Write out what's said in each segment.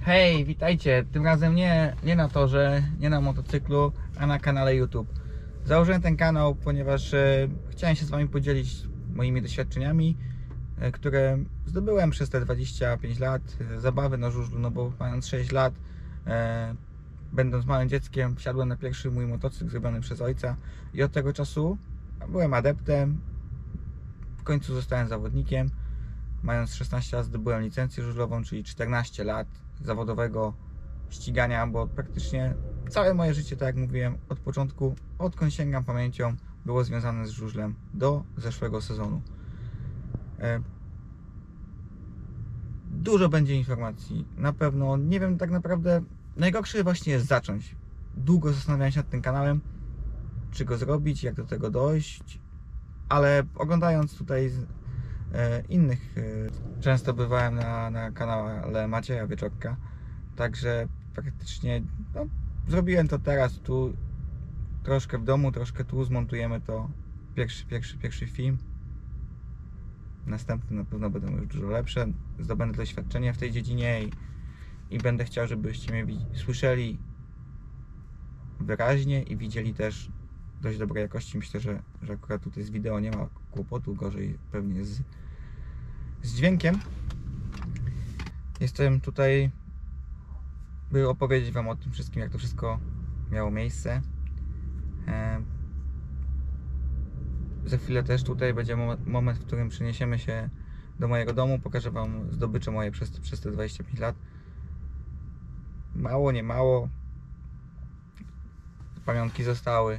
Hej, witajcie! Tym razem nie na torze, nie na motocyklu, a na kanale YouTube. Założyłem ten kanał, ponieważ chciałem się z Wami podzielić moimi doświadczeniami, które zdobyłem przez te 25 lat zabawy na żużlu, no bo mając 6 lat, będąc małym dzieckiem, wsiadłem na pierwszy mój motocykl zrobiony przez ojca i od tego czasu byłem adeptem, w końcu zostałem zawodnikiem. Mając 16 lat zdobyłem licencję żużlową, czyli 14 lat zawodowego ścigania, bo praktycznie całe moje życie, tak jak mówiłem, od początku, odkąd sięgam pamięcią, było związane z żużlem do zeszłego sezonu. Dużo będzie informacji, na pewno, nie wiem, tak naprawdę najgorsze właśnie jest zacząć. Długo zastanawiałem się nad tym kanałem, czy go zrobić, jak do tego dojść, ale oglądając tutaj innych, często bywałem na kanale Macieja Wieczorka, także praktycznie zrobiłem to teraz tu, troszkę w domu, troszkę tu, zmontujemy to, pierwszy film. Następny na pewno będą już dużo lepsze, zdobędę doświadczenie w tej dziedzinie i będę chciał, żebyście mnie słyszeli wyraźnie i widzieli też dość dobrej jakości. Myślę, że akurat tutaj z wideo nie ma kłopotu, gorzej pewnie z dźwiękiem. Jestem tutaj, by opowiedzieć Wam o tym wszystkim, jak to wszystko miało miejsce. Za chwilę też tutaj będzie moment, w którym przeniesiemy się do mojego domu. Pokażę Wam zdobycze moje przez te 25 lat. Mało, nie mało. Pamiątki zostały.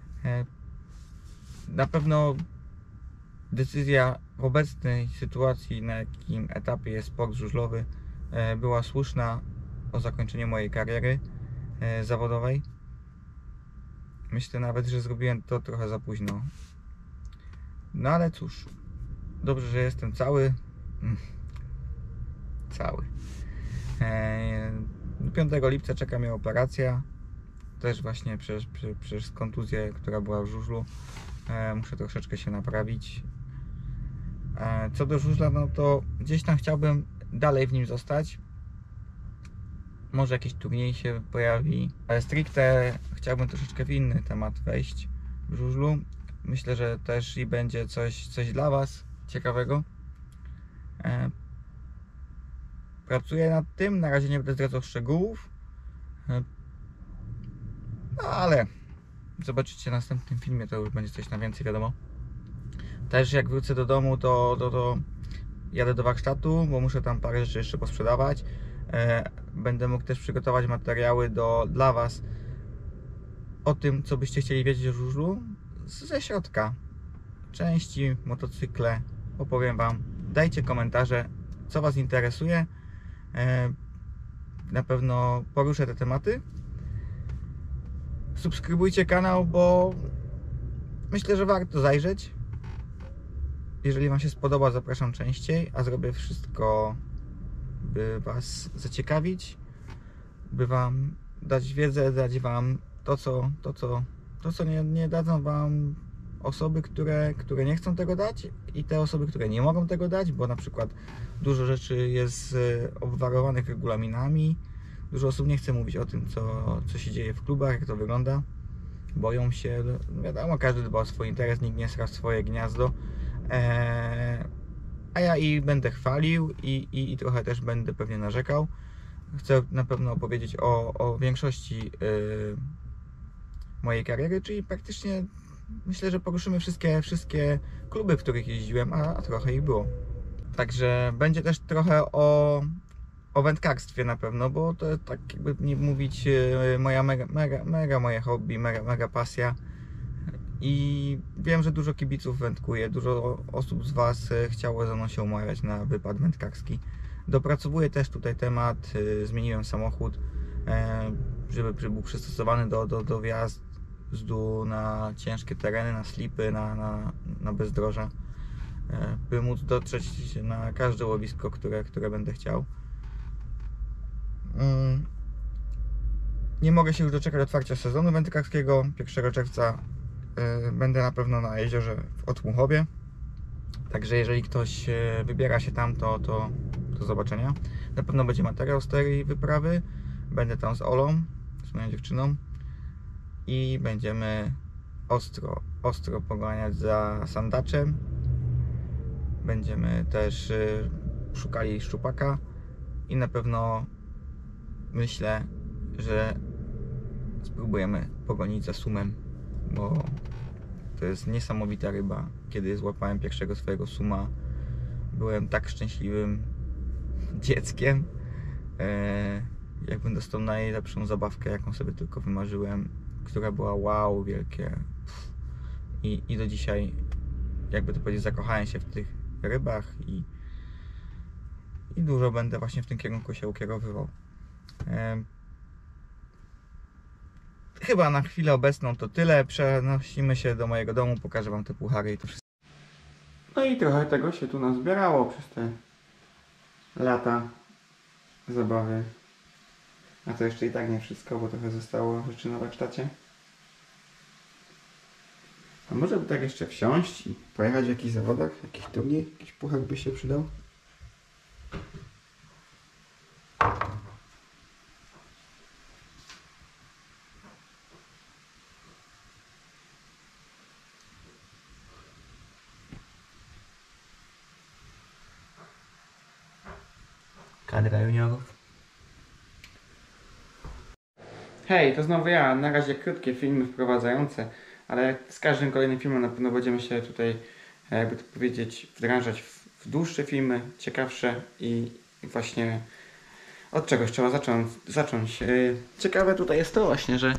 Na pewno decyzja w obecnej sytuacji, na jakim etapie jest sport żużlowy, była słuszna o zakończeniu mojej kariery zawodowej. Myślę nawet, że zrobiłem to trochę za późno. No ale cóż, dobrze, że jestem cały. 5 lipca czeka mnie operacja. Też właśnie przez kontuzję, która była w żużlu. Muszę troszeczkę się naprawić. Co do żużla, no to gdzieś tam chciałbym dalej w nim zostać. Może jakiś turniej się pojawi, ale stricte chciałbym troszeczkę w inny temat wejść w żużlu. Myślę, że też i będzie coś dla Was ciekawego. Pracuję nad tym, na razie nie będę zdradzał szczegółów. No ale zobaczycie w następnym filmie, to już będzie coś na więcej, wiadomo. Też jak wrócę do domu, to jadę do warsztatu, bo muszę tam parę rzeczy jeszcze posprzedawać. Będę mógł też przygotować materiały dla Was o tym, co byście chcieli wiedzieć o żużlu ze środka. Części, motocykle, opowiem Wam. Dajcie komentarze, co Was interesuje. Na pewno poruszę te tematy. Subskrybujcie kanał, bo myślę, że warto zajrzeć. Jeżeli Wam się spodoba, zapraszam częściej, a zrobię wszystko, by Was zaciekawić, by Wam dać wiedzę, dać Wam to, co nie dadzą Wam osoby, które nie chcą tego dać, i te osoby, które nie mogą tego dać, bo na przykład dużo rzeczy jest obwarowanych regulaminami. Dużo osób nie chce mówić o tym, co się dzieje w klubach, jak to wygląda. Boją się, wiadomo, każdy dba o swój interes, nikt nie sra w swoje gniazdo. A ja i będę chwalił i trochę też będę pewnie narzekał. Chcę na pewno opowiedzieć o większości mojej kariery, czyli praktycznie myślę, że poruszymy wszystkie kluby, w których jeździłem, a trochę ich było. Także będzie też trochę o wędkarstwie na pewno, bo to tak jakby nie mówić moja mega moje hobby, mega pasja. I wiem, że dużo kibiców wędkuje, dużo osób z Was chciało ze mną się umawiać na wypad wędkarski. Dopracowuję też tutaj temat, zmieniłem samochód, żeby był przystosowany do wjazdu na ciężkie tereny, na slipy, na bezdroża, by móc dotrzeć na każde łowisko, które będę chciał. Nie mogę się już doczekać otwarcia sezonu wędkarskiego. 1 czerwca będę na pewno na jeziorze w Otmuchowie. Także jeżeli ktoś wybiera się tam, to do zobaczenia. Na pewno będzie materiał z tej wyprawy. Będę tam z Olą, z moją dziewczyną, i będziemy ostro poganiać za sandaczem. Będziemy też szukali szczupaka i na pewno myślę, że spróbujemy pogonić za sumem, bo to jest niesamowita ryba. Kiedy złapałem pierwszego swojego suma, byłem tak szczęśliwym dzieckiem, jakbym dostał najlepszą zabawkę, jaką sobie tylko wymarzyłem, która była wow, wielkie. I do dzisiaj, jakby to powiedzieć, zakochałem się w tych rybach i dużo będę właśnie w tym kierunku się ukierowywał. Chyba na chwilę obecną to tyle. Przenosimy się do mojego domu, pokażę wam te puchary i to wszystko. No i trochę tego się tu nazbierało przez te lata zabawy. A to jeszcze i tak nie wszystko, bo trochę zostało rzeczy na warsztacie. A może by tak jeszcze wsiąść i pojechać w jakichś zawodach, jakiś turniej, jakiś puchar by się przydał? Kadra juniorów. Hej, to znowu ja. Na razie krótkie filmy wprowadzające, ale z każdym kolejnym filmem na pewno będziemy się tutaj, jakby to powiedzieć, wdrażać w dłuższe filmy, ciekawsze i właśnie od czegoś trzeba zacząć. Ciekawe tutaj jest to właśnie, że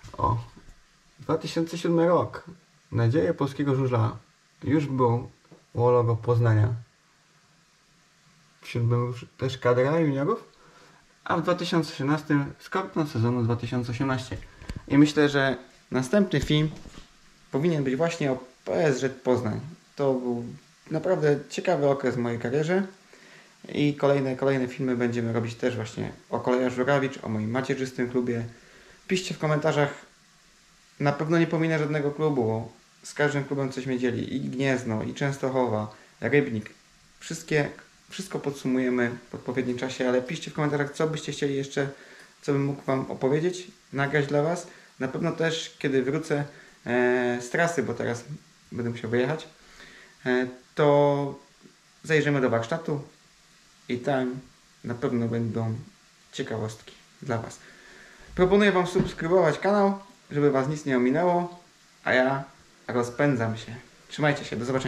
2007 rok. Nadzieje polskiego żużla. Już było logo Poznania. Wśród był też kadra juniorów, a w 2018 skorpion sezonu 2018. I myślę, że następny film powinien być właśnie o PSŻ Poznań. To był naprawdę ciekawy okres w mojej karierze i kolejne filmy będziemy robić też właśnie o Kolejach Żurawicz, o moim macierzystym klubie. Piszcie w komentarzach, na pewno nie pominę żadnego klubu, bo z każdym klubem coś mnie dzieli. I Gniezno, i Częstochowa, Rybnik. Wszystko podsumujemy w odpowiednim czasie, ale piszcie w komentarzach, co byście chcieli jeszcze, co bym mógł wam opowiedzieć, nagrać dla was. Na pewno też, kiedy wrócę z trasy, bo teraz będę musiał wyjechać, to zajrzymy do warsztatu i tam na pewno będą ciekawostki dla was. Proponuję wam subskrybować kanał, żeby was nic nie ominęło, a ja rozpędzam się. Trzymajcie się, do zobaczenia.